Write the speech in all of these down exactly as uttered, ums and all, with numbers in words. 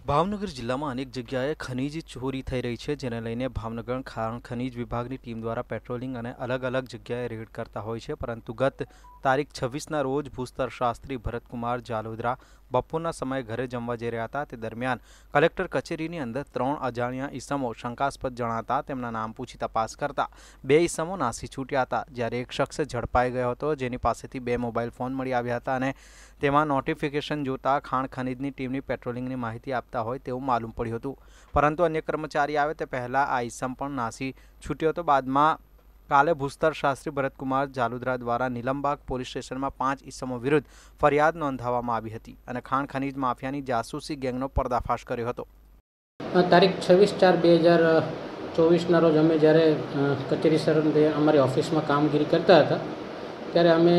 ભાવનગર જિલ્લામાં અનેક જગ્યાએ ખનીજ ચોરી થઈ રહી છે, જેને લઈને ભાવનગર ખાણ ખનીજ વિભાગની ટીમ દ્વારા પેટ્રોલિંગ અને અલગ અલગ જગ્યાએ રેડ કરતા હોય છે. પરંતુ ગત તારીખ છવ્વીસના રોજ ભૂસ્તર શાસ્ત્રી ભરતકુમાર જાલોદરા બપોરના સમયે ઘરે જમવા જઈ રહ્યા હતા. તે દરમિયાન કલેક્ટર કચેરીની અંદર ત્રણ અજાણ્યા ઈસમો શંકાસ્પદ જણાતા તેમના નામ પૂછી તપાસ કરતા બે ઈસમો નાસી છૂટ્યા હતા, જ્યારે એક શખ્સ ઝડપાઈ ગયો હતો, જેની પાસેથી બે મોબાઈલ ફોન મળી આવ્યા હતા અને તેમાં નોટિફિકેશન જોતા ખાણ ખનીજની ટીમની પેટ્રોલિંગની માહિતી આપતા હોય તેવું માલુમ પડ્યું હતું. પરંતુ અન્ય કર્મચારી આવે તે પહેલા આ ઈસમ પણ નાસી છૂટ્યો હતો. બાદમાં કાલે ભૂસ્તર શાસ્ત્રી ભરતકુમાર જાલોદરા દ્વારા નીલમબાગ પોલીસ સ્ટેશનમાં પાંચ ઈસમો વિરુદ્ધ ફરિયાદ નોંધાવવામાં આવી હતી અને ખાણ ખનીજ માફિયાની જાસૂસી ગેંગનો પર્દાફાશ કર્યો હતો. તારીખ છવ્વીસ ચાર બે હજાર ચોવીસના રોજ અમે જ્યારે કચેરી સર અમારી ઓફિસમાં કામગીરી કરતા હતા ત્યારે અમે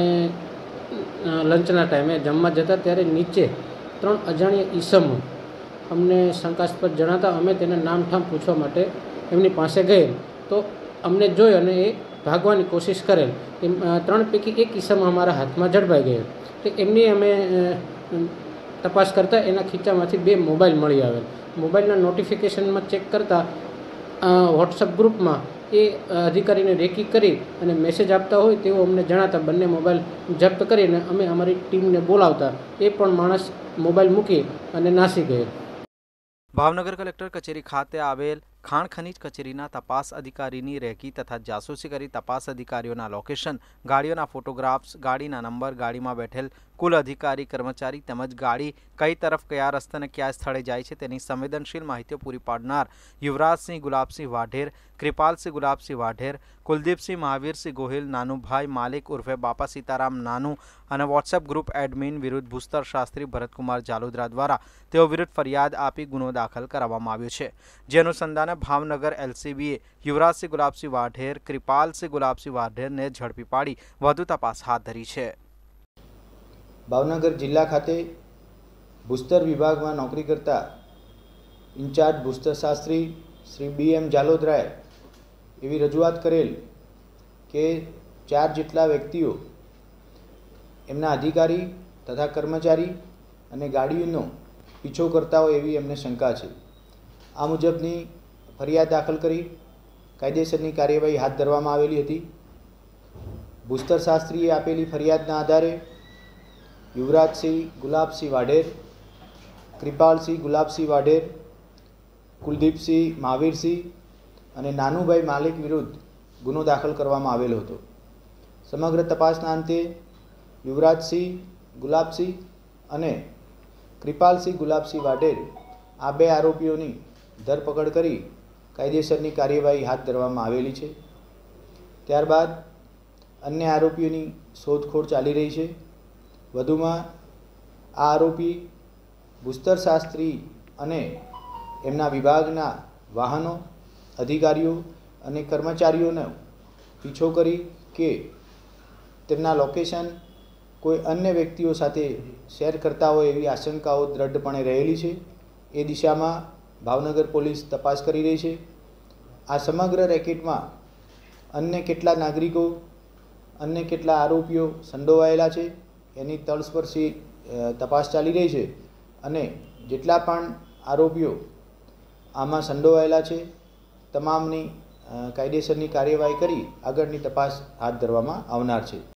લંચના ટાઈમે જમવા જતા ત્યારે નીચે ત્રણ અજાણ્યા ઈસમો અમને શંકાસ્પદ જણાતા અમે તેને નામઠામ પૂછવા માટે એમની પાસે ગયેલ તો અમને જોઈ અને એ ભાગવાની કોશિશ કરેલ. એમ ત્રણ પૈકી એક ઈસમ અમારા હાથમાં ઝડપાઈ ગયેલ. તો એમની અમે તપાસ કરતાં એના ખીચામાંથી બે મોબાઈલ મળી આવેલ. મોબાઈલના નોટિફિકેશનમાં ચેક કરતાં વોટ્સઅપ ગ્રુપમાં એ અધિકારીને રેકી કરી અને મેસેજ આપતા હોય તેવું અમને જણાતા બંને મોબાઈલ જપ્ત કરીને અમે અમારી ટીમને બોલાવતા એ પણ માણસ મોબાઈલ મૂકી અને નાસી ગયેલ. ભાવનગર કલેક્ટર કચેરી ખાતે આવેલ ખાણ ખનીજ કચેરીના તપાસ અધિકારીની રેકી તથા જાસૂસી કરી તપાસ અધિકારીઓના લોકેશન, ગાડીઓના ફોટોગ્રાફ્સ, ગાડીના નંબર, ગાડીમાં બેઠેલ કુલ અધિકારી કર્મચારી તેમજ ગાડી કઈ તરફ કયા રસ્તે અને કયા સ્થળે જાય છે તેની સંવેદનશીલ માહિતીઓ પૂરી પાડનાર યુવરાજસિંહ ગુલાબસિંહ વાઢેર, કૃપાલસિંહ ગુલાબસિંહ વાઢેર, કુલદીપસિંહ મહાવીરસિંહ ગોહિલ, નાનુભાઈ માલિક ઉર્ફે બાપા સીતારામ નાનુ અને વોટ્સએપ ગ્રુપ એડમિન વિરુદ્ધ ભૂસ્તર શાસ્ત્રી ભરતકુમાર જાલોદરા દ્વારા તેઓ વિરુદ્ધ ફરિયાદ આપી ગુનો દાખલ કરાવવામાં આવ્યો છે. જે અનુસંધાને ભાવનગર એલસીબીએ યુવરાજસિંહ ગુલાબસિંહ વાઢેર, કૃપાલસિંહ ગુલાબસિંહ વાઢેરને ઝડપી પાડી વધુ તપાસ હાથ ધરી છે. ભાવનગર જિલ્લા ખાતે ભૂસ્તર વિભાગમાં નોકરી કરતા ઇન્ચાર્જ ભૂસ્તર શાસ્ત્રી શ્રી બી એમ જાલોદરાએ એવી રજૂઆત કરેલ કે ચાર જેટલા વ્યક્તિઓ એમના અધિકારી તથા કર્મચારી અને ગાડીઓનો પીછો કરતા હોય એવી એમને શંકા છે. આ મુજબની ફરિયાદ દાખલ કરી કાયદેસરની કાર્યવાહી હાથ ધરવામાં આવેલી હતી. ભૂસ્તર શાસ્ત્રીએ આપેલી ફરિયાદના આધારે યુવરાજસિંહ ગુલાબસિંહ વાઢેર, કૃપાલસિંહ ગુલાબસિંહ વાઢેર, કુલદીપસિંહ મહાવીરસિંહ અને નાનુભાઈ માલિક વિરુદ્ધ ગુનો દાખલ કરવામાં આવેલો હતો. સમગ્ર તપાસના અંતે યુવરાજસિંહ ગુલાબસિંહ અને કૃપાલસિંહ ગુલાબસિંહ વાઢેર આ બે આરોપીઓની ધરપકડ કરી કાયદેસરની કાર્યવાહી હાથ ધરવામાં આવેલી છે. ત્યારબાદ અન્ય આરોપીઓની શોધખોળ ચાલી રહી છે. વધુમાં આ આરોપી ભૂસ્તર શાસ્ત્રી અને એમના વિભાગના વાહનો, અધિકારીઓ અને કર્મચારીઓનો પીછો કરી કે તેમના લોકેશન કોઈ અન્ય વ્યક્તિઓ સાથે શેર કરતા હોય એવી આશંકાઓ દ્રઢપણે રહેલી છે. એ દિશામાં ભાવનગર પોલીસ તપાસ કરી રહી છે. આ સમગ્ર રેકેટમાં અન્ય કેટલા નાગરિકો, અન્ય કેટલા આરોપીઓ સંડોવાયેલા છે એની તલસ્પર્શી તપાસ ચાલી રહી છે અને જેટલા પણ આરોપીઓ આમાં સંડોવાયેલા છે તમામની કાયદેસરની કાર્યવાહી કરી આગળની તપાસ હાથ ધરવામાં આવનાર છે.